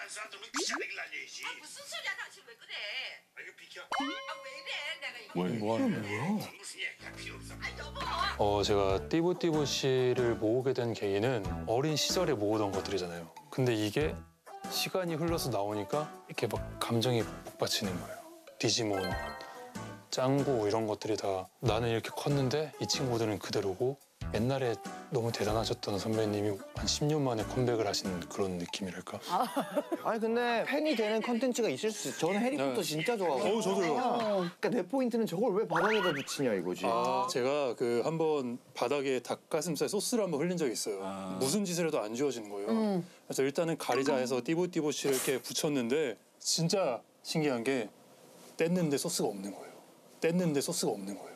사람들은 귀찮게 날려야지. 무슨 소리야 당신 왜 그래? 이거 비켜. 왜 이래 내가 이거. 뭐 하는 거야? 무슨 얘기할 필요 없어. 여보. 제가 띠부띠부 씨를 모으게 된 계기는 어린 시절에 모으던 것들이잖아요. 근데 이게 시간이 흘러서 나오니까 이렇게 막 감정이 복받치는 거예요. 디지몬, 짱구 이런 것들이 다 나는 이렇게 컸는데 이 친구들은 그대로고 옛날에 너무 대단하셨던 선배님이 한 10년 만에 컴백을 하신 그런 느낌이랄까? 아니 근데 팬이 되는 컨텐츠가 있을 수 있어. 저는 해리포터 네. 진짜 좋아하고. 저도요. 그러니까 내 포인트는 저걸 왜 바닥에다 붙이냐 이거지. 제가 그 한번 바닥에 닭가슴살 소스를 한번 흘린 적이 있어요. 무슨 짓을 해도 안 지워지는 거예요. 그래서 일단은 가리자 해서 띠부띠부 씨를 이렇게 붙였는데 진짜 신기한 게 뗐는데 소스가 없는 거예요. 뗐는데 소스가 없는 거예요.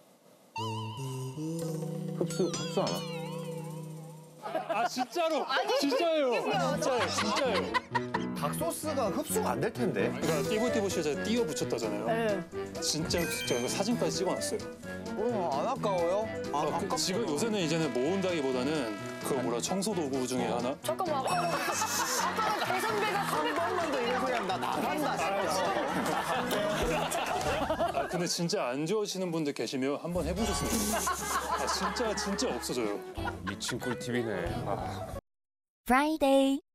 흡수 안 와. 아 진짜로? 진짜예요. 진짜예요. 닭 소스가 흡수가 안 될 텐데. 그러니까 띠부띠부 씨를 제가 띄워 붙였다잖아요. 진짜 제가 사진까지 찍어놨어요. 안 아까워요? 지금 요새는 이제는 모은다기보다는 그 뭐라 청소 도구 중에 하나? 잠깐만, 아까는 고선배가 한 번만 더 이런 소리 하면 나 나간다 싶어. 근데 진짜 안 좋아하시는 분들 계시면 한번 해보셨으면 좋겠어요. 진짜 없어져요. 미친 꿀팁이네. Friday.